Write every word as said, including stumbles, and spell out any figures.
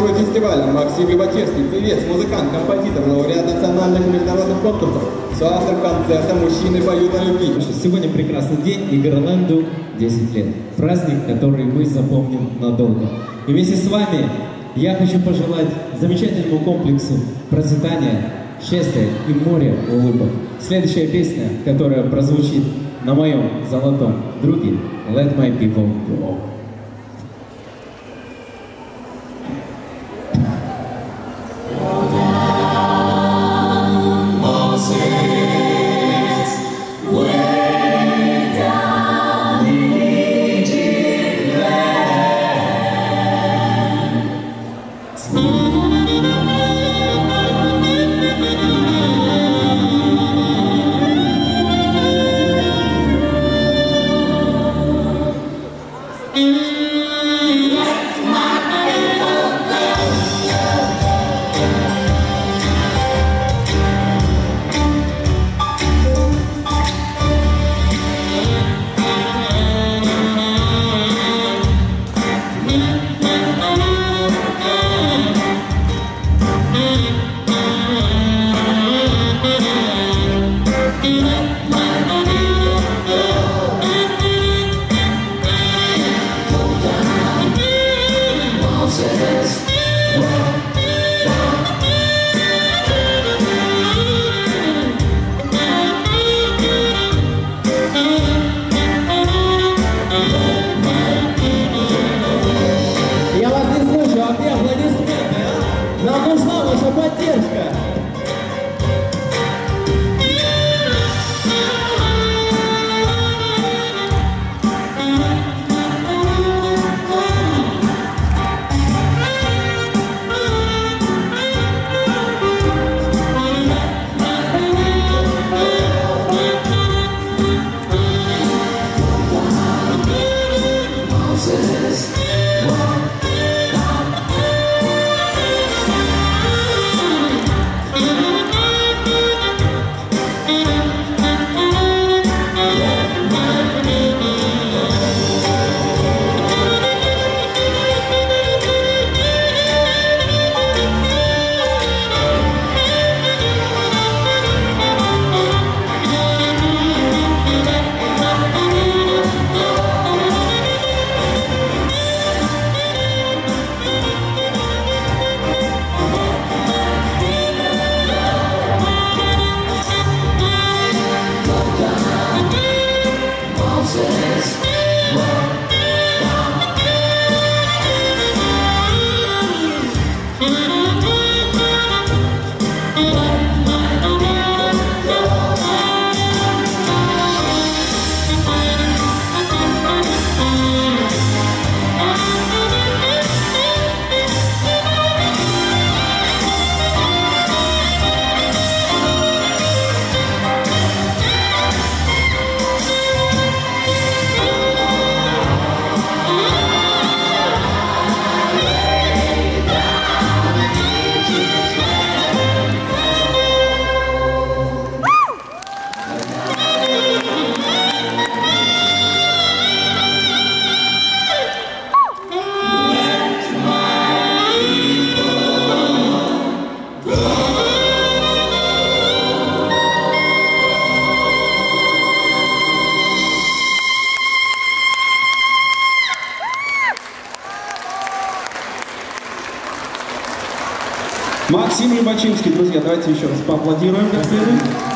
большой фестиваль. Максим Любачевский, певец, музыкант, композитор, лауреат национальных и международных конкурсов, соавтор концерта «Мужчины поют о любви». Сегодня прекрасный день, и Гарленду десять лет. Праздник, который мы запомним надолго. И вместе с вами я хочу пожелать замечательному комплексу процветания, счастья и моря улыбок. Следующая песня, которая прозвучит на моем золотом друге, Let My People Go. Максим Любачевский, друзья, давайте еще раз поаплодируем как следует.